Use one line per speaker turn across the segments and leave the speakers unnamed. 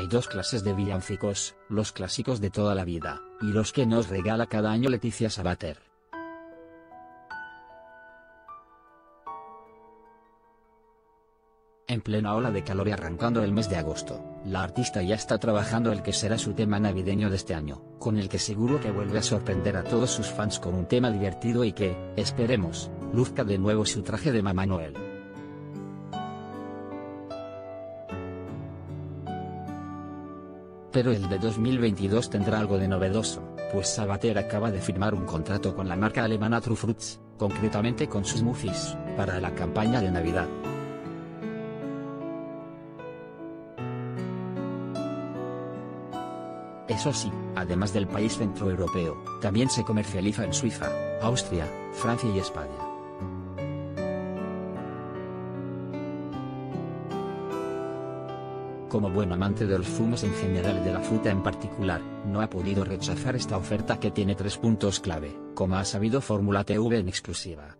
Hay dos clases de villancicos, los clásicos de toda la vida, y los que nos regala cada año Leticia Sabater. En plena ola de calor y arrancando el mes de agosto, la artista ya está trabajando el que será su tema navideño de este año, con el que seguro que vuelve a sorprender a todos sus fans con un tema divertido y que, esperemos, luzca de nuevo su traje de Mamá Noel. Pero el de 2022 tendrá algo de novedoso, pues Sabater acaba de firmar un contrato con la marca alemana True Fruits, concretamente con sus muffins, para la campaña de Navidad. Eso sí, además del país centroeuropeo, también se comercializa en Suiza, Austria, Francia y España. Como buen amante de los zumos en general y de la fruta en particular, no ha podido rechazar esta oferta que tiene 3 puntos clave, como ha sabido Fórmula TV en exclusiva.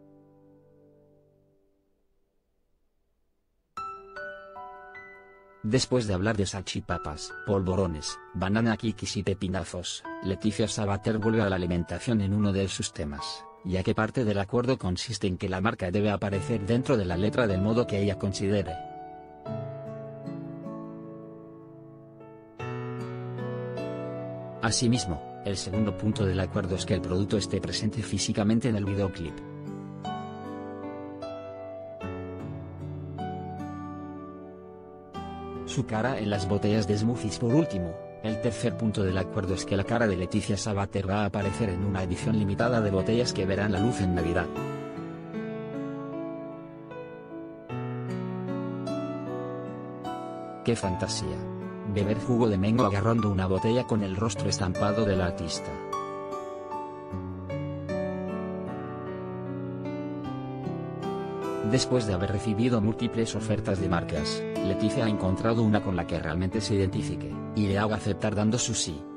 Después de hablar de salchipapas, polvorones, banana kikis y pepinazos, Leticia Sabater vuelve a la alimentación en uno de sus temas, ya que parte del acuerdo consiste en que la marca debe aparecer dentro de la letra del modo que ella considere. Asimismo, el segundo punto del acuerdo es que el producto esté presente físicamente en el videoclip. Su cara en las botellas de smoothies. Por último, el tercer punto del acuerdo es que la cara de Leticia Sabater va a aparecer en una edición limitada de botellas que verán la luz en Navidad. ¡Qué fantasía! Beber jugo de mango agarrando una botella con el rostro estampado del artista. Después de haber recibido múltiples ofertas de marcas, Leticia ha encontrado una con la que realmente se identifique, y le haga aceptar dando su sí.